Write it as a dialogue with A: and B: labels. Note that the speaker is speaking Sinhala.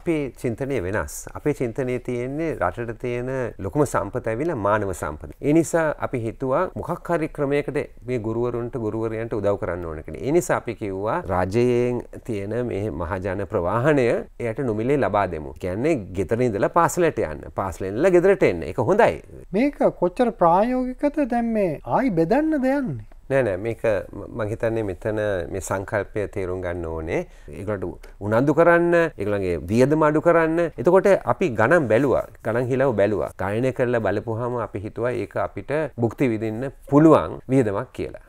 A: අපේ චින්තනය වෙනස්. අපේ චින්තනයේ තියෙන්නේ රටට තියෙන ලොකුම සම්පත ඇවිල්ලා මානව සම්පත. ඒ නිසා අපි හිතුවා මොකක් හරි ක්‍රමයකට මේ ගුරුවරුන්ට ගුරුවරයන්ට උදව් කරන්න ඕන කියලා. ඒ නිසා අපි කිව්වා රජයෙන් තියෙන මේ මහජන ප්‍රවාහනය එයට නොමිලේ ලබා දෙමු. කියන්නේ ගෙදර ඉඳලා පාසලට යන්න. පාසලෙන් ඉඳලා ගෙදරට එන්න. ඒක හොඳයි.
B: මේක කොච්චර ප්‍රායෝගිකද දැන් මේ ආයි බෙදන්නද යන්නේ?
A: නෑ මේක මම හිතන්නේ මෙතන මේ සංකල්පය තේරුම් ගන්න ඕනේ. ඒගොල්ලන්ට උනන්දු කරන්න, ඒගොල්ලන්ගේ වියදම අඩු කරන්න. එතකොට අපි ගණන් බැලුවා. ගණන් හිලව බැලුවා. ගණනය කරලා බලපුවාම අපි හිතුවා ඒක අපිට භුක්ති විඳින්න පුළුවන් වියදමක් කියලා.